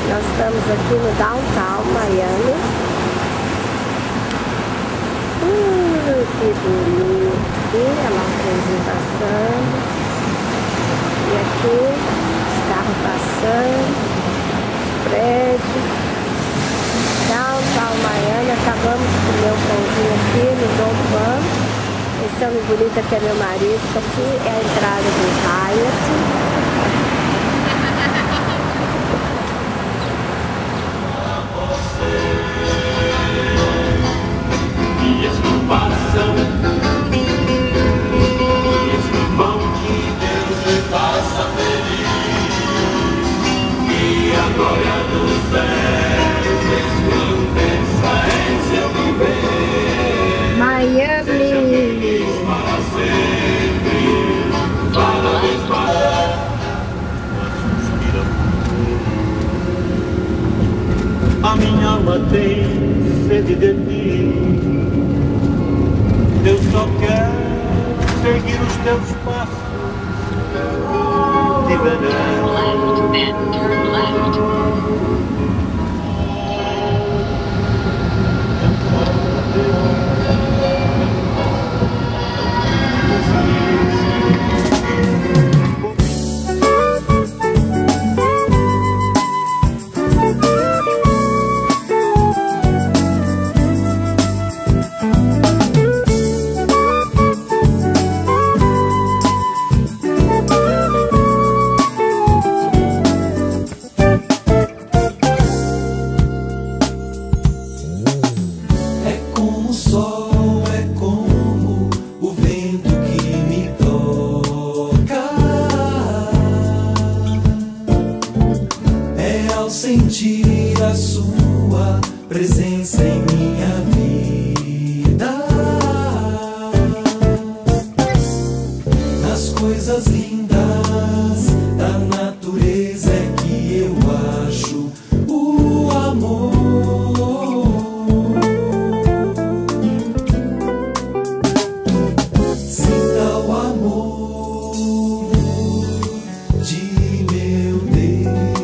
Nós estamos aqui no Downtown Miami. Que bonito! Olha lá o trenzinho passando. E aqui os carros passando, os prédios. Downtown Miami. Acabamos de comer um pãozinho aqui no Dom Juan. Esse homem bonito aqui é meu marido. Aqui é a entrada do Hyatt. A minha alma tem sede de ti. Eu só quero seguir os teus passos de verão. Left, then turn left. Sentir a sua presença em minha vida, nas coisas lindas da natureza é que eu acho o amor. Sinta o amor de meu Deus.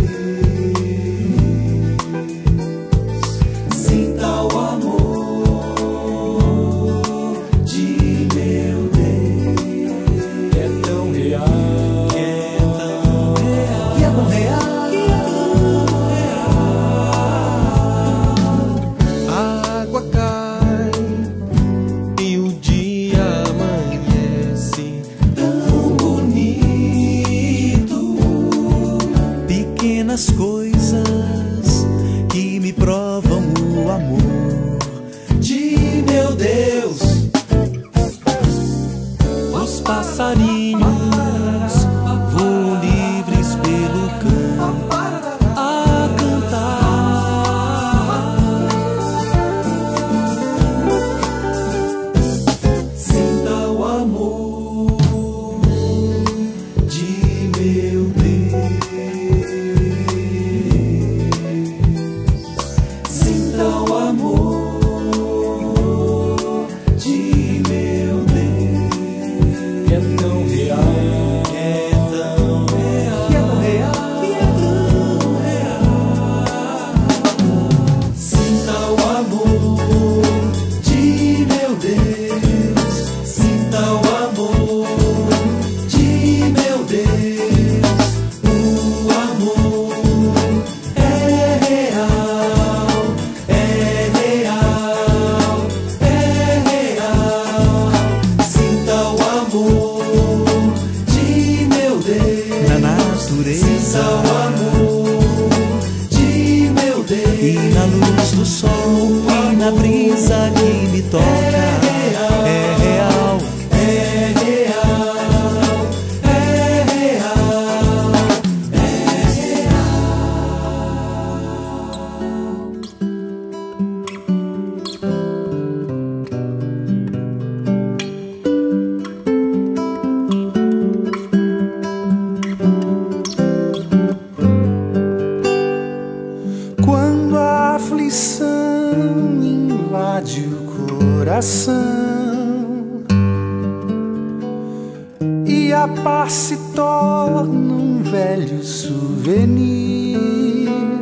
Pequenas coisas que me provam o amor de meu Deus. Os passarinhos voam livres pelo campo a cantar. Sinta o amor de meu Deus. Sinta o amor de meu Deus. E na luz do sol e na brisa que me toca. É real, é real, é real, é invade o coração e a paz se torna um velho souvenir.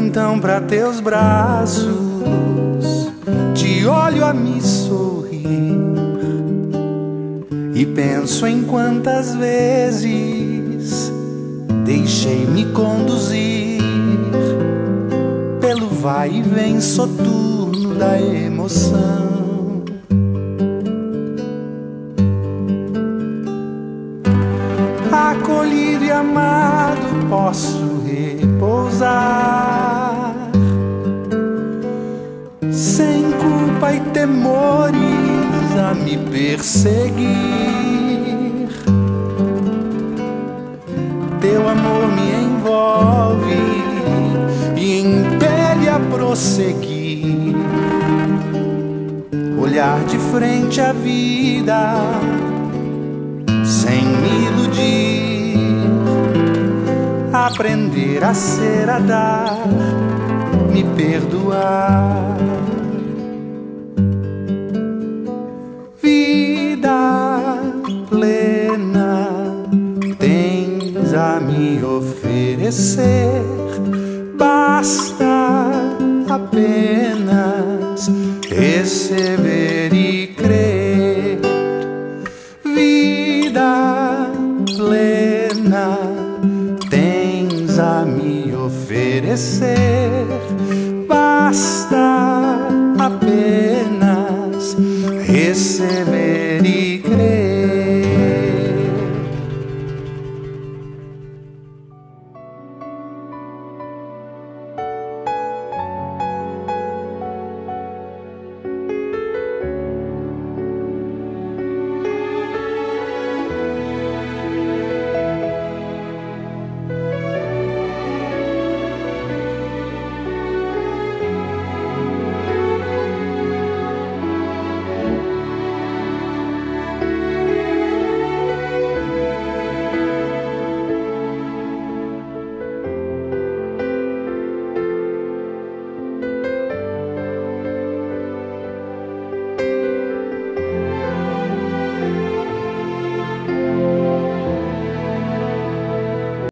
então pra teus braços te olho a me sorrir e penso em quantas vezes deixei-me conduzir pelo vai e vem soturno da emoção. Acolhido e amado posso repousar, sem culpa e temores a me perseguir. Teu amor me envolve e impele a prosseguir, olhar de frente à vida sem me iludir, aprender a ser, a dar, me perdoar. Vida plena tens a me oferecer, basta apenas receber e crer. Vida plena tens a me oferecer, basta apenas receber